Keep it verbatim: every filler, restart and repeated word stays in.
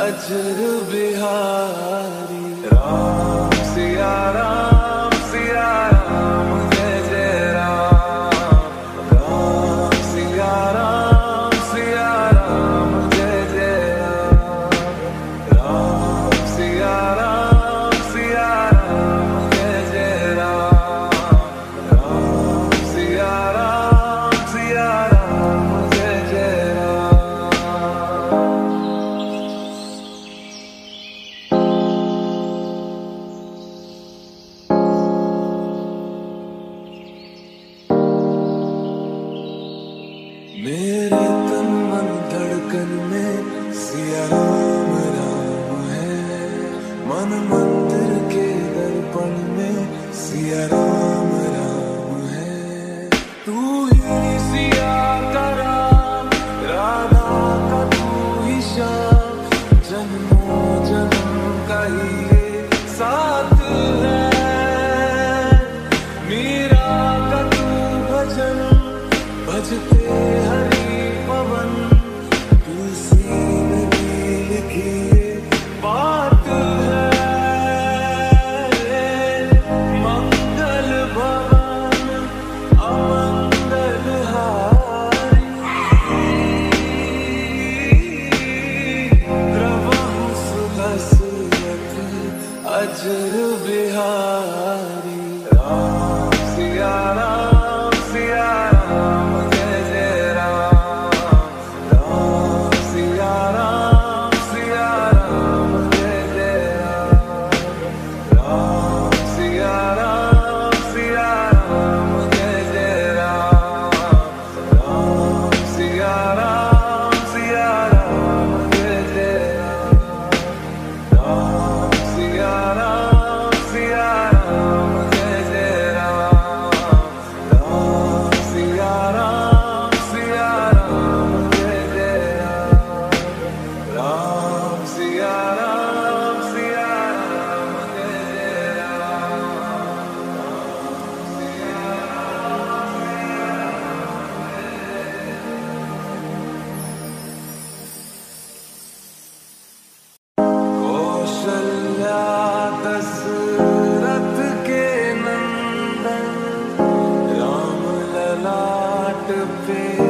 अजर बिहारी। राम सिया राम सिया राम जय जय राम। राम सिया राम सिया राम जय जय राम। राम सिया राम सिया राम जय जय राम। राम सिया राम सिया राम जय जय राम। मेरे तन मन धड़कन में सिया राम राम है। मन मंदिर के दर्पण में सिया राम राम है। तू ही सिया का राम, राधा का तू ही श्याम। जन्मों जन्म का ही ये साथ है। मीरा का तू भजन भजते हरि पवन। तुलसी ने भी लिखी ये बात है। मंगल भवन अमंगल हारी। द्रवहु सुदशरथ अजर बिहारी। राम सिया राम सिया राम जय जय राम। राम सिया राम सिया राम जय जय राम। राम सिया राम सिया राम जय जय राम। राम सिया राम सिया राम जय जय राम। राम सिया राम सिया राम जय जय राम। राम सिया राम सिया राम जय जय राम। राम सिया राम सिया राम जय जय राम। कौशल्या दशरथ के नंदन, राम ललाट पे